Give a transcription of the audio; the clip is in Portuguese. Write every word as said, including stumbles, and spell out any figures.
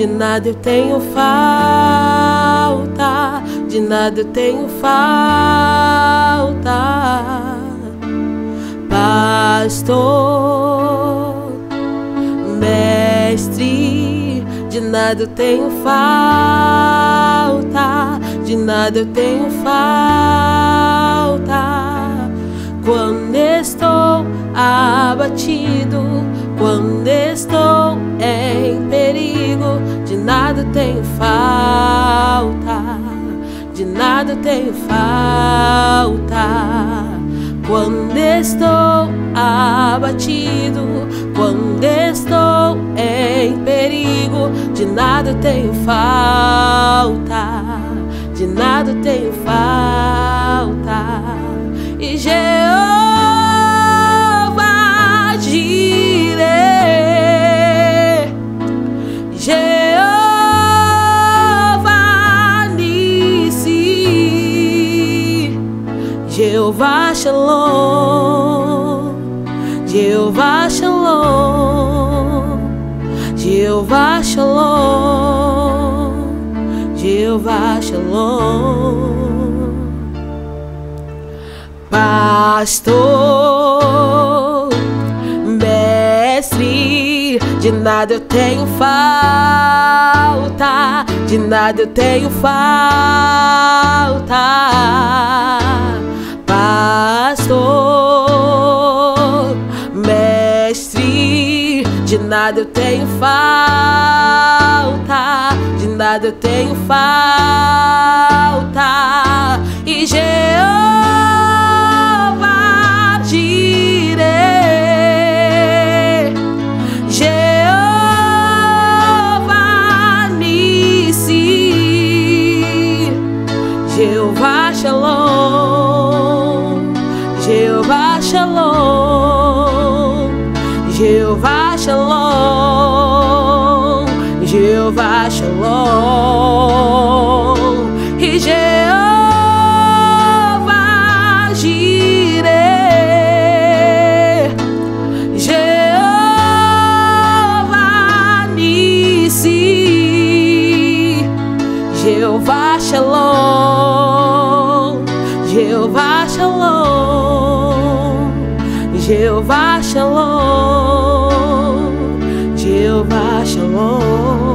de nada eu tenho falta, de nada eu tenho falta. Pastor, mestre, de nada eu tenho falta, de nada eu tenho falta. Quando estou abatido, quando estou em perigo, de nada eu tenho falta, de nada eu tenho falta. Quando estou abatido, quando estou em perigo, de nada eu tenho falta, de nada eu tenho falta. E Jeová Jireh, Jeová Nissi, Jeová Shalom, Jeová Shalom, Jeová Shalom, Jeová Shalom. Pastor, mestre, de nada eu tenho falta, de nada eu tenho falta. Pastor, mestre, de nada eu tenho falta, de nada eu tenho falta. E Jeová Jireh, Jeová Nissi, Jeová Shalom, Jeová Shalom, Jeová Shalom, Jeová Shalom. E Jeová Jireh, Jeová Nissi, Jeová Shalom, Jeová Shalom, Jeová Shalom, Jeová Shalom.